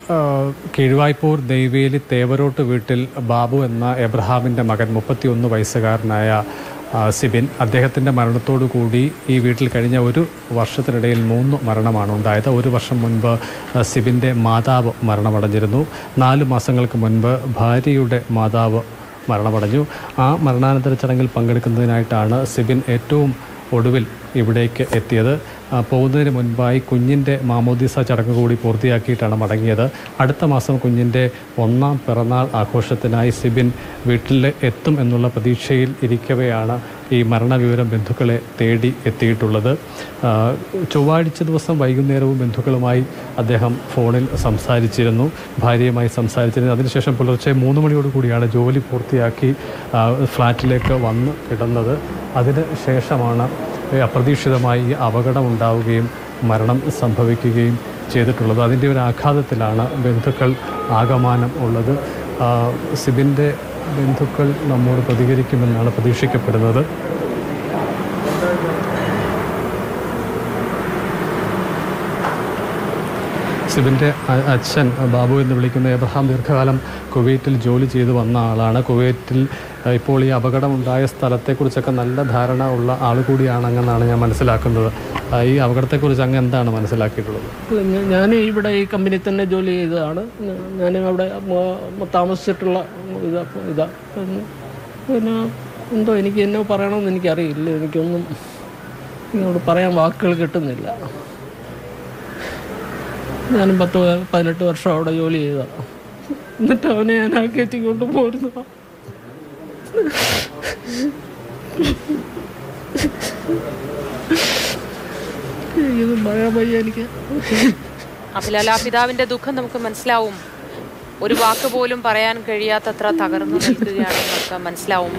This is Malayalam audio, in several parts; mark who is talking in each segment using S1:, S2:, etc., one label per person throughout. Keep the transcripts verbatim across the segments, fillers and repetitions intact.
S1: കീഴ്വായ്പൂർ നെയ്വേലി തേവരോട്ട് വീട്ടിൽ ബാബു എന്ന എബ്രഹാമിൻ്റെ മകൻ മുപ്പത്തിയൊന്ന് വയസ്സുകാരനായ സിബിൻ, അദ്ദേഹത്തിൻ്റെ മരണത്തോടു കൂടി ഈ വീട്ടിൽ കഴിഞ്ഞ ഒരു വർഷത്തിനിടയിൽ മൂന്ന് മരണമാണ് ഉണ്ടായത്. ഒരു വർഷം മുൻപ് സിബിൻ്റെ മാതാവ് മരണമടഞ്ഞിരുന്നു. നാല് മാസങ്ങൾക്ക് മുൻപ് ഭാര്യയുടെ മാതാവ് മരണമടഞ്ഞു. ആ മരണാനന്തര ചടങ്ങിൽ പങ്കെടുക്കുന്നതിനായിട്ടാണ് സിബിൻ ഏറ്റവും ഒടുവിൽ ഇവിടേക്ക് എത്തിയത്. പോകുന്നതിന് മുൻപായി കുഞ്ഞിൻ്റെ മാമോദീസ ചടങ്ങ് കൂടി പൂർത്തിയാക്കിയിട്ടാണ് മടങ്ങിയത്. അടുത്ത മാസം കുഞ്ഞിൻ്റെ ഒന്നാം പിറന്നാൾ ആഘോഷത്തിനായി സിബിൻ വീട്ടിൽ എത്തും എന്നുള്ള പ്രതീക്ഷയിൽ ഇരിക്കവെയാണ് ഈ മരണവിവരം ബന്ധുക്കളെ തേടി എത്തിയിട്ടുള്ളത്. ചൊവ്വാഴ്ച ദിവസം വൈകുന്നേരവും ബന്ധുക്കളുമായി അദ്ദേഹം ഫോണിൽ സംസാരിച്ചിരുന്നു, ഭാര്യയുമായി സംസാരിച്ചിരുന്നു. അതിനുശേഷം പുലർച്ചെ മൂന്ന് മണിയോട് കൂടിയാണ് ജോലി പൂർത്തിയാക്കി ഫ്ലാറ്റിലേക്ക് വന്ന് കിടന്നത്. അതിന് ശേഷമാണ് അപ്രതീക്ഷിതമായി ഈ അപകടമുണ്ടാവുകയും മരണം സംഭവിക്കുകയും ചെയ്തിട്ടുള്ളത്. അതിൻ്റെ ഒരു ആഘാതത്തിലാണ് ബന്ധുക്കൾ ആകമാനം ഉള്ളത്. സിബിൻ്റെ ബന്ധുക്കൾ നമ്മോട് പ്രതികരിക്കുമെന്നാണ് പ്രതീക്ഷിക്കപ്പെടുന്നത്. സിബിൻ്റെ അച്ഛൻ ബാബു എന്ന് വിളിക്കുന്ന എബ്രഹാം ദീർഘകാലം കുവൈറ്റിൽ ജോലി ചെയ്തു വന്ന ആളാണ്. കുവൈറ്റിൽ ഇപ്പോൾ ഈ അപകടമുണ്ടായ സ്ഥലത്തെക്കുറിച്ചൊക്കെ നല്ല ധാരണ ഉള്ള ആൾ കൂടിയാണ് അങ്ങനെയാണ് ഞാൻ മനസ്സിലാക്കുന്നത്. ഈ അപകടത്തെക്കുറിച്ച് അങ്ങ് എന്താണ് മനസ്സിലാക്കിയിട്ടുള്ളത്?
S2: ഞാൻ ഇവിടെ ഈ കമ്പനി തന്നെ ജോലി ചെയ്തതാണ്. ഞാൻ അവിടെ താമസിച്ചിട്ടുള്ള ഇതാ ഇതാ പിന്നെ എന്തോ എനിക്ക് എന്നോ പറയണമെന്ന് എനിക്കറിയില്ല. എനിക്കൊന്നും ഇങ്ങോട്ട് പറയാൻ വാക്കുകൾ കിട്ടുന്നില്ല. ഞാനും പത്ത് പതിനെട്ട് വർഷം അവിടെ ജോലി ചെയ്തതാണ്. എന്നിട്ട് അവനെ ഞാൻ ആ കയറ്റിക്കൊണ്ട് പോരുന്നു. ഇതൊന്നും പറയാൻ വയ്യ എനിക്ക്.
S3: അഭിലാൽ, ആ പിതാവിന്റെ ദുഃഖം നമുക്ക് മനസ്സിലാവും. ഒരു വാക്ക് പോലും പറയാൻ കഴിയാത്തത്ര തകർന്നു നിൽക്കുകയാണെന്ന് നമുക്ക് മനസ്സിലാവും.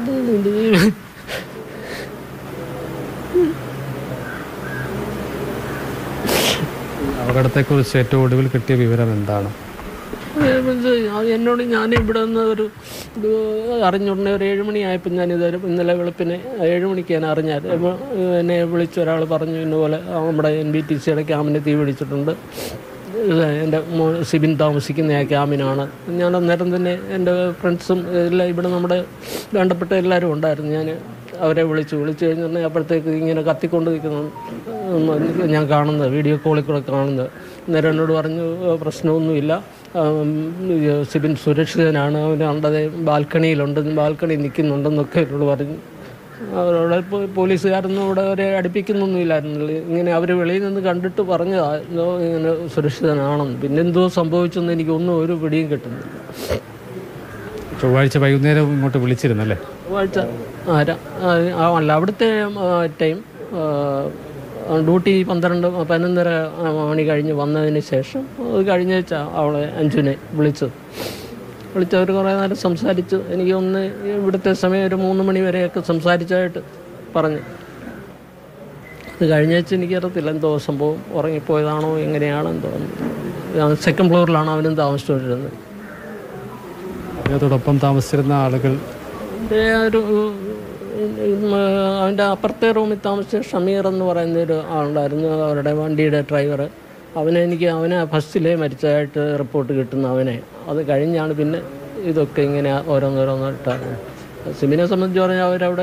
S1: അപകടത്തെക്കുറിച്ച് ഏറ്റവും ഒടുവിൽ കിട്ടിയ വിവരം എന്താണ്?
S2: എന്നോട് ഞാൻ ഇവിടെ നിന്ന് ഒരു അറിഞ്ഞുടനെ ഒരു ഏഴ് മണിയായപ്പോൾ ഞാനിത് ഇന്നലെ വെളുപ്പിന് ഏഴ് മണിക്ക് ഞാൻ അറിഞ്ഞാൽ എന്നെ വിളിച്ച ഒരാൾ പറഞ്ഞു, ഇന്നുപോലെ നമ്മുടെ എൻ ബി ടി സിയുടെ ക്യാമ്പിന് തീ പിടിച്ചിട്ടുണ്ട്, എൻ്റെ സിബിൻ താമസിക്കുന്ന ആ ക്യാമ്പിനാണ്. ഞാൻ അന്നേരം തന്നെ എൻ്റെ ഫ്രണ്ട്സും എല്ലാം ഇവിടെ നമ്മുടെ വേണ്ടപ്പെട്ട എല്ലാവരും ഉണ്ടായിരുന്നു. ഞാൻ അവരെ വിളിച്ചു വിളിച്ചു കഴിഞ്ഞാൽ അപ്പോഴത്തേക്ക് ഇങ്ങനെ കത്തിക്കൊണ്ട് നിൽക്കുന്നു ഞാൻ കാണുന്നത്, വീഡിയോ കോളിൽ കൂടെ കാണുന്നത്. അന്നേരം എന്നോട് പറഞ്ഞു പ്രശ്നമൊന്നുമില്ല, സിബിൻ സുരക്ഷിതനാണ്, അവന് കണ്ടത് ബാൽക്കണിയിലുണ്ട്, ബാൽക്കണി നിൽക്കുന്നുണ്ടെന്നൊക്കെ എന്നോട് പറഞ്ഞു. അവരോട് പോലീസുകാരൊന്നും ഇവിടെ അവരെ അടുപ്പിക്കുന്നൊന്നുമില്ലായിരുന്നല്ലോ. ഇങ്ങനെ അവർ വെളിയിൽ നിന്ന് കണ്ടിട്ട് പറഞ്ഞതോ ഇങ്ങനെ സുരക്ഷിതനാണെന്ന്. പിന്നെന്തോ സംഭവിച്ചെന്ന് എനിക്കൊന്നും ഒരു പിടിയും കിട്ടുന്നില്ല.
S1: ചൊവ്വാഴ്ച വൈകുന്നേരം ഇങ്ങോട്ട് വിളിച്ചിരുന്നല്ലേ?
S2: ചൊവ്വാഴ്ച ആരാ അല്ല അവിടുത്തെ ടൈം ഡ്യൂട്ടി പന്ത്രണ്ട് പതിനൊന്നര മണി കഴിഞ്ഞ് വന്നതിന് ശേഷം അത് കഴിഞ്ഞ അവളെ അഞ്ജുനെ വിളിച്ചത്. വിളിച്ചവർ കുറേ നേരം സംസാരിച്ചു. എനിക്ക് ഒന്ന് ഇവിടുത്തെ സമയം ഒരു മൂന്ന് മണി വരെയൊക്കെ സംസാരിച്ചായിട്ട് പറഞ്ഞു. അത് കഴിഞ്ഞ വെച്ച് എനിക്കറിയത്തില്ല എന്തോ സംഭവം, ഉറങ്ങിപ്പോയതാണോ എങ്ങനെയാണെന്ന് തോന്നുന്നു. സെക്കൻഡ് ഫ്ലോറിലാണ് അവനും താമസിച്ചുകൊണ്ടിരുന്നത്.
S1: അതോടൊപ്പം താമസിച്ചിരുന്ന ആളുകൾ
S2: ഒരു അവൻ്റെ അപ്പുറത്തെ റൂമിൽ താമസിച്ച ഷമീർ എന്ന് പറയുന്ന ഒരു ആളുണ്ടായിരുന്നു, അവരുടെ വണ്ടിയുടെ ഡ്രൈവർ. അവനെ എനിക്ക് അവനെ ഫസ്റ്റിലേ മരിച്ചതായിട്ട് റിപ്പോർട്ട് കിട്ടുന്ന അവനെ. അത് കഴിഞ്ഞാണ് പിന്നെ ഇതൊക്കെ ഇങ്ങനെ ഓരോന്നോരോന്നിട്ടാണ്. സിബിനെ സംബന്ധിച്ച് പറഞ്ഞാൽ അവരവിടെ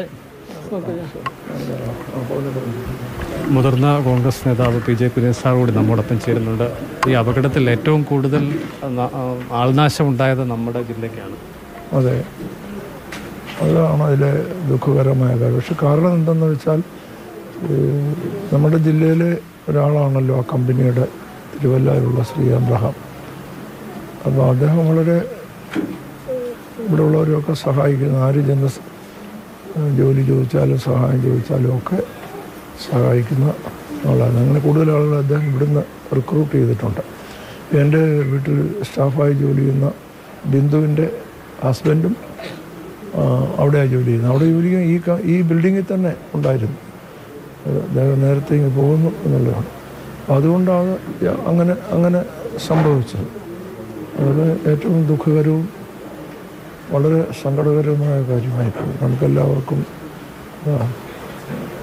S1: മുതിർന്ന കോൺഗ്രസ് നേതാവ് പി ജെ കുര്യൻ സാർ കൂടി നമ്മോടൊപ്പം ചേരുന്നുണ്ട്. ഈ അപകടത്തിൽ ഏറ്റവും കൂടുതൽ ആൾനാശം ഉണ്ടായത് നമ്മുടെ ജില്ലയ്ക്കാണ്.
S4: അതെ, അതാണ് അതിലെ ദുഃഖകരമായ കാര്യം. പക്ഷെ കാരണം എന്തെന്ന് വെച്ചാൽ നമ്മുടെ ജില്ലയിലെ ഒരാളാണല്ലോ ആ കമ്പനിയുടെ തിരുവല്ലയിലുള്ള ശ്രീ അബ്രഹാം. അപ്പോൾ അദ്ദേഹം വളരെ ഇവിടെ ഉള്ളവരെയൊക്കെ സഹായിക്കുന്നു. ആര് ചെന്ന് ജോലി ചോദിച്ചാലും സഹായം ചോദിച്ചാലും ഒക്കെ സഹായിക്കുന്ന ആളാണ്. അങ്ങനെ കൂടുതൽ ആളുകൾ അദ്ദേഹം ഇവിടുന്ന് റിക്രൂട്ട് ചെയ്തിട്ടുണ്ട്. എൻ്റെ വീട്ടിൽ സ്റ്റാഫായി ജോലി ചെയ്യുന്ന ബിന്ദുവിൻ്റെ ഹസ്ബൻഡും അവിടെയാണ് ജോലി ചെയ്യുന്നത്. അവിടെ ജോലി ഈ ഈ ബിൽഡിങ്ങിൽ തന്നെ ഉണ്ടായിരുന്നു. അദ്ദേഹം നേരത്തെ ഇങ്ങനെ പോകുന്നു എന്നുള്ളതാണ്. അതുകൊണ്ടാണ് അങ്ങനെ അങ്ങനെ സംഭവിച്ചത്. അത് ഏറ്റവും ദുഃഖകരവും വളരെ സങ്കടകരവുമായ കാര്യമായിപ്പോയി നമുക്കെല്ലാവർക്കും.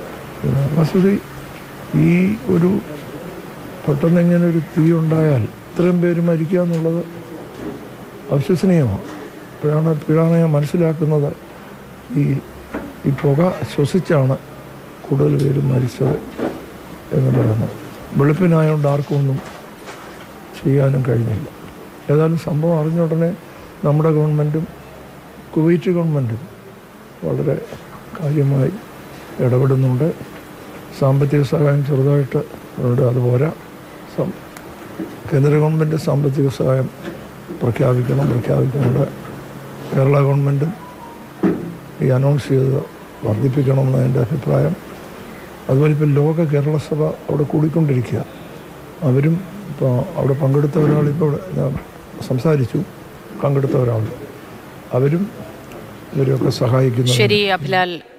S4: വസ്തുതി ഈ ഒരു പെട്ടെന്ന് ഇങ്ങനെ ഒരു തീ ഉണ്ടായാൽ ഇത്രയും പേര് മരിക്കുക എന്നുള്ളത് അവിശ്വസനീയമാണ്. ഇപ്പോഴാണ് ഇപ്പോഴാണ് ഞാൻ മനസ്സിലാക്കുന്നത് ഈ ഈ പുക ശ്വസിച്ചാണ് കൂടുതൽ പേര് മരിച്ചത് എന്ന് പറയുന്നത്. വെളുപ്പിനായതുകൊണ്ട് ആർക്കും ഒന്നും ചെയ്യാനും കഴിഞ്ഞില്ല. ഏതായാലും സംഭവം അറിഞ്ഞ ഉടനെ നമ്മുടെ ഗവൺമെൻറ്റും കുവൈറ്റ് ഗവൺമെൻറ്റും വളരെ കാര്യമായി ഇടപെടുന്നുണ്ട്. സാമ്പത്തിക സഹായം ചെറുതായിട്ട് ഉണ്ട്, അതുപോരാ. കേന്ദ്ര ഗവൺമെൻറ് സാമ്പത്തിക സഹായം പ്രഖ്യാപിക്കണം പ്രഖ്യാപിക്കുന്നുണ്ട്. കേരള ഗവൺമെൻറ്റും ഈ അനൗൺസ് ചെയ്ത് വർദ്ധിപ്പിക്കണമെന്ന് എൻ്റെ അഭിപ്രായം. അതുപോലെ ഇപ്പോൾ ലോക കേരള സഭ അവിടെ കൂടിക്കൊണ്ടിരിക്കുക. അവരും ഇപ്പോൾ അവിടെ പങ്കെടുത്ത ഒരാളിപ്പോൾ ഞാൻ സംസാരിച്ചു, പങ്കെടുത്ത ഒരാൾ അവരും ഇവരെയൊക്കെ സഹായിക്കുന്നു.
S3: ശരി അഭിലാൽ.